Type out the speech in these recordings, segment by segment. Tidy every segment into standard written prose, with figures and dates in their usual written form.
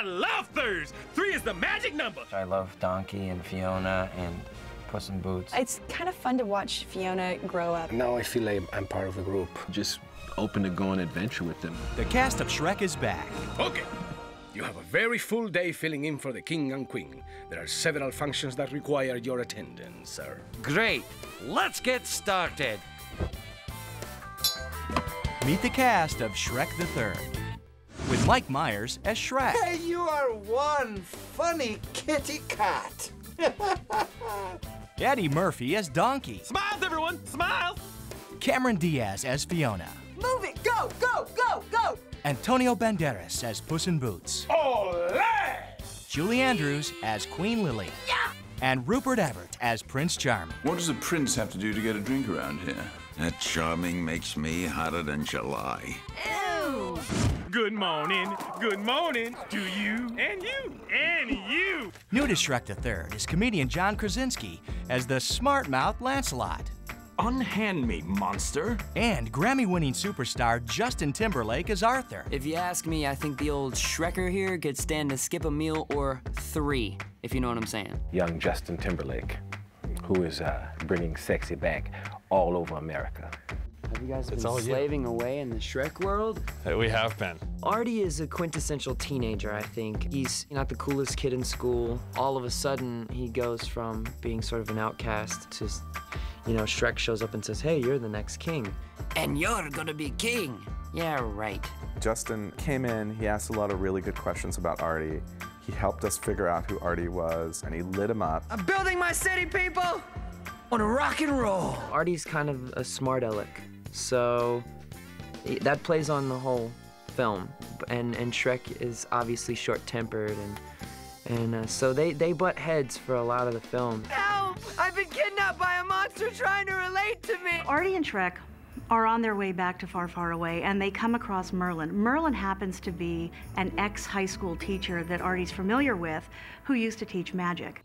I love thirds. 3 is the magic number. I love Donkey and Fiona and Puss in Boots. It's kind of fun to watch Fiona grow up. Now I feel like I'm part of the group. Just open to go on adventure with them. The cast of Shrek is back. Okay. You have a very full day filling in for the king and queen. There are several functions that require your attendance, sir. Great. Let's get started. Meet the cast of Shrek the Third, with Mike Myers as Shrek. Hey, you are one funny kitty cat. Eddie Murphy as Donkey. Smiles, everyone, smiles. Cameron Diaz as Fiona. Move it, go, go, go, go. Antonio Banderas as Puss in Boots. Olé! Julie Andrews as Queen Lily. Yeah! And Rupert Everett as Prince Charming. What does a prince have to do to get a drink around here? That Charming makes me hotter than July. Ew! Good morning to you and you and you. New to Shrek the Third is comedian John Krasinski as the smart-mouth Lancelot. Unhand me, monster. And Grammy-winning superstar Justin Timberlake as Arthur. If you ask me, I think the old Shrekker here could stand to skip a meal or 3, if you know what I'm saying. Young Justin Timberlake, who is bringing sexy back all over America. Have you guys been slaving away in the Shrek world? We have been. Artie is a quintessential teenager, I think. He's not the coolest kid in school. All of a sudden, he goes from being sort of an outcast to, you know, Shrek shows up and says, hey, you're the next king. And you're gonna be king. Yeah, right. Justin came in, he asked a lot of really good questions about Artie. He helped us figure out who Artie was, and he lit him up. I'm building my city, people. Wanna rock and roll. Artie's kind of a smart aleck, so that plays on the whole film. And Shrek is obviously short-tempered, and so they butt heads for a lot of the film. Help! I've been kidnapped by a monster trying to relate to me. Artie and Shrek are on their way back to Far, Far Away, and they come across Merlin. Merlin happens to be an ex-high school teacher that Artie's familiar with, who used to teach magic.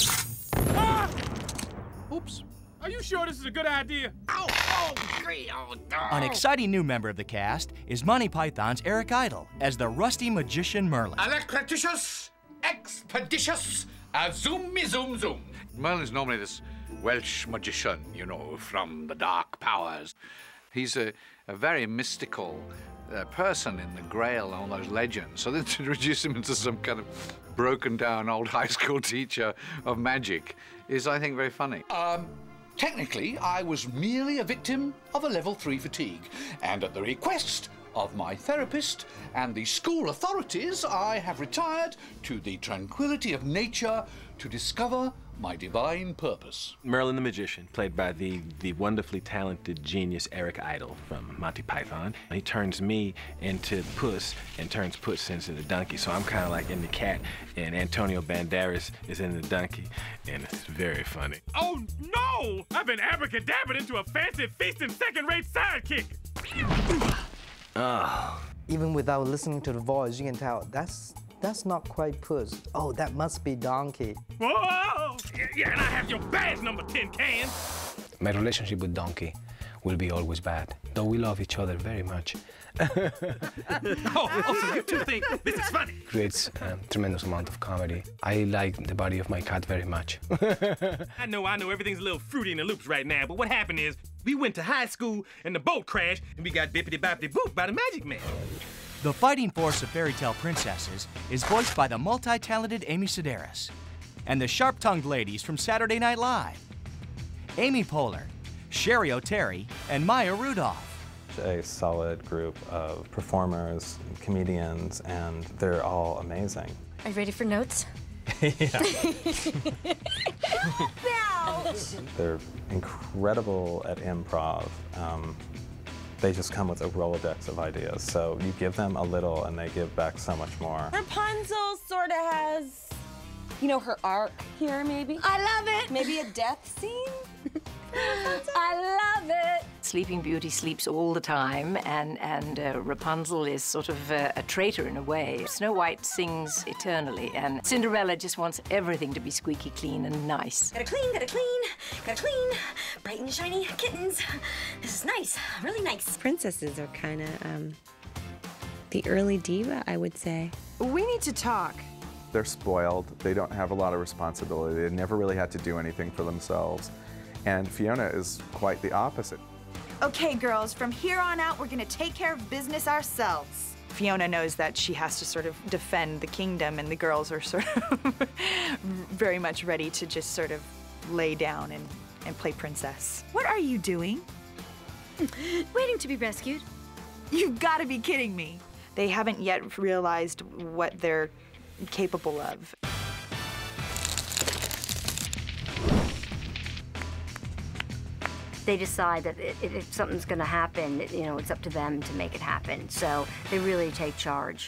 Ah! Oops. Are you sure this is a good idea? Ow! Oh, great! Oh, no. An exciting new member of the cast is Monty Python's Eric Idle as the rusty magician Merlin. Alecraticious, expeditious, zoomy zoom zoom. Merlin's normally this Welsh magician, you know, from the dark powers. He's a very mystical person in the Grail and all those legends. So then to reduce him into some kind of broken down old high school teacher of magic is, I think, very funny. Technically, I was merely a victim of a level 3 fatigue, and at the request of my therapist and the school authorities, I have retired to the tranquility of nature to discover my divine purpose. Merlin the Magician, played by the wonderfully talented genius Eric Idle from Monty Python. He turns me into Puss and turns Puss into the donkey, so I'm kind of like in the cat, and Antonio Banderas is in the donkey, and it's very funny. Oh, no! I've been abracadabred into a fancy feasting second-rate sidekick. Oh. Even without listening to the voice, you can tell that's not quite Puss. Oh, that must be Donkey. Whoa! Yeah, and I have your badge number 10 can. My relationship with Donkey will be always bad, though we love each other very much. So you two think this is funny? Creates a tremendous amount of comedy. I like the body of my cat very much. I know, everything's a little fruity in the loops right now, but what happened is we went to high school and the boat crashed and we got bippity-boppity-boop by the magic man. The fighting force of fairy tale princesses is voiced by the multi-talented Amy Sedaris and the sharp-tongued ladies from Saturday Night Live, Amy Poehler, Sherry O'Terry, and Maya Rudolph. A solid group of performers, comedians, and they're all amazing. Are you ready for notes? Yeah. No! They're incredible at improv. They just come with a Rolodex of ideas. So you give them a little and they give back so much more. Rapunzel sort of has, you know, her arc here, maybe. I love it! Maybe a death scene? I love it! Sleeping Beauty sleeps all the time, and Rapunzel is sort of a traitor in a way. Snow White sings eternally, and Cinderella just wants everything to be squeaky clean and nice. Gotta clean, gotta clean, gotta clean. Bright and shiny kittens. This is nice, really nice. Princesses are kind of the early diva, I would say. We need to talk. They're spoiled. They don't have a lot of responsibility. They never really had to do anything for themselves. And Fiona is quite the opposite. Okay, girls, from here on out, we're gonna take care of business ourselves. Fiona knows that she has to sort of defend the kingdom, and the girls are sort of very much ready to just sort of lay down and play princess. What are you doing? Waiting to be rescued. You've got to be kidding me. They haven't yet realized what they're capable of. They decide that if something's going to happen, you know, it's up to them to make it happen. So they really take charge.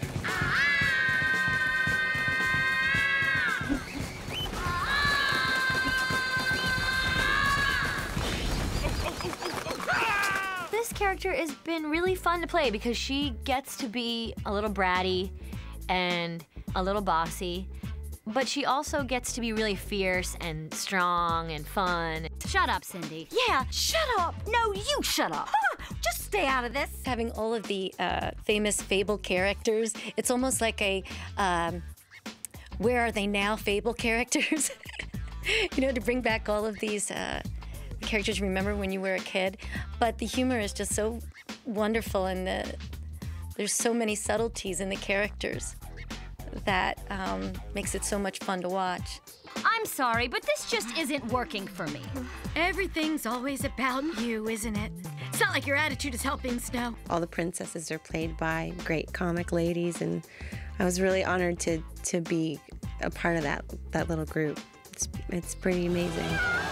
This character has been really fun to play because she gets to be a little bratty and a little bossy, but she also gets to be really fierce and strong and fun. Shut up, Cindy. Yeah, shut up. No, you shut up. Just stay out of this. Having all of the famous Fable characters, it's almost like a where are they now Fable characters? You know, to bring back all of these characters you remember when you were a kid. But the humor is just so wonderful, and there's so many subtleties in the characters that makes it so much fun to watch. I'm sorry, but this just isn't working for me. Everything's always about you, isn't it? It's not like your attitude is helping, Snow. All the princesses are played by great comic ladies, and I was really honored to be a part of that little group. It's pretty amazing.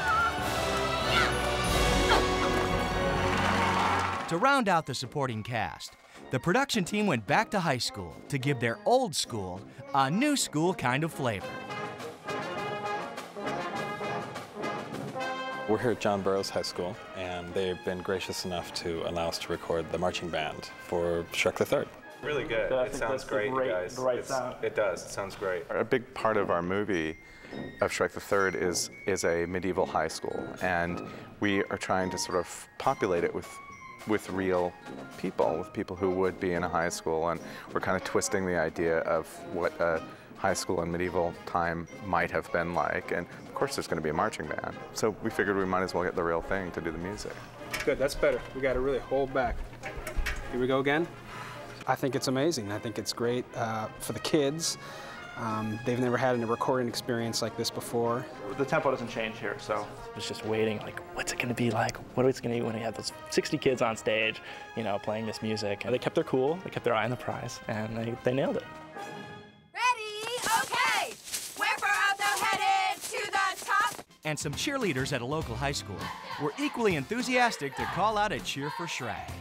To round out the supporting cast, the production team went back to high school to give their old school a new school kind of flavor. We're here at John Burroughs High School, and they've been gracious enough to allow us to record the marching band for Shrek the Third. Really good. It sounds great, you guys. It does. It sounds great. A big part of our movie of Shrek the Third is a medieval high school, and we are trying to sort of populate it with real people, with people who would be in a high school, and we're kind of twisting the idea of what a high school in medieval time might have been like, and of course there's going to be a marching band. So we figured we might as well get the real thing to do the music. Good, that's better. We got to really hold back. Here we go again. I think it's amazing. I think it's great for the kids. They've never had a recording experience like this before. The tempo doesn't change here, so I was just waiting, like, what's it going to be like? What is it going to be when we have those 60 kids on stage, you know, playing this music? And they kept their cool, they kept their eye on the prize, and they nailed it. Ready? Okay! Whipper up the headed to the top! And some cheerleaders at a local high school were equally enthusiastic to call out a cheer for Shrek.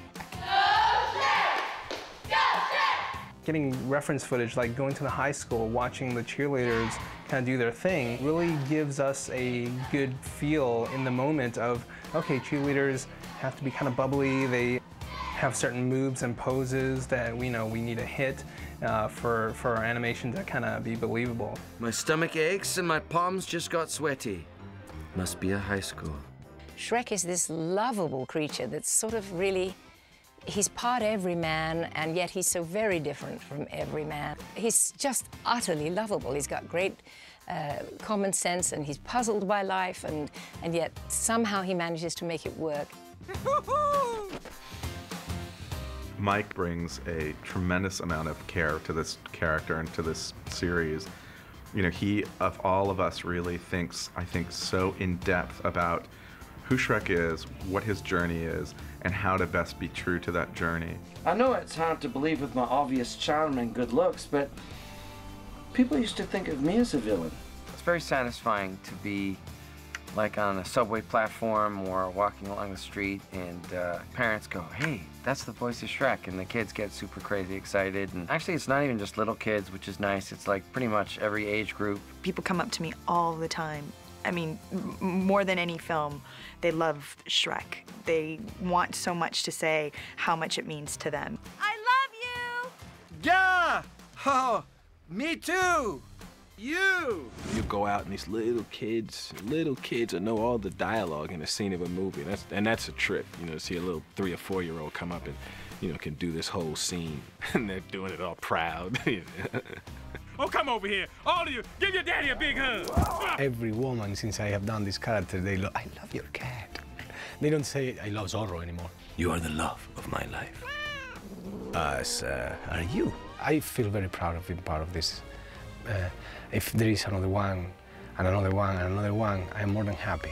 Getting reference footage, like going to the high school, watching the cheerleaders kind of do their thing, really gives us a good feel in the moment of, okay, cheerleaders have to be kind of bubbly, they have certain moves and poses that we know we need to hit for our animation to kind of be believable. My stomach aches and my palms just got sweaty. Must be a high school. Shrek is this lovable creature that's sort of really, he's part everyman, and yet he's so very different from everyman. He's just utterly lovable. He's got great common sense, and he's puzzled by life, and yet somehow he manages to make it work. Mike brings a tremendous amount of care to this character and to this series. You know, he, of all of us, really thinks, I think, so in depth about who Shrek is, what his journey is, and how to best be true to that journey. I know it's hard to believe with my obvious charm and good looks, but people used to think of me as a villain. It's very satisfying to be like on a subway platform or walking along the street, and parents go, hey, that's the voice of Shrek, and the kids get super crazy excited. And actually, it's not even just little kids, which is nice. It's like pretty much every age group. People come up to me all the time. I mean, more than any film, they love Shrek. They want so much to say how much it means to them. I love you! Yeah! Oh, me too! You go out and these little kids will know all the dialogue in a scene of a movie. And that's a trip, you know, to see a little 3 or 4 year old come up and, you know, can do this whole scene and they're doing it all proud. Oh, come over here. All of you, give your daddy a big hug. Every woman, since I have done this character, I love your cat. They don't say, I love Zorro anymore. You are the love of my life. As are you. I feel very proud of being part of this. If there is another one, and another one, and another one, I am more than happy.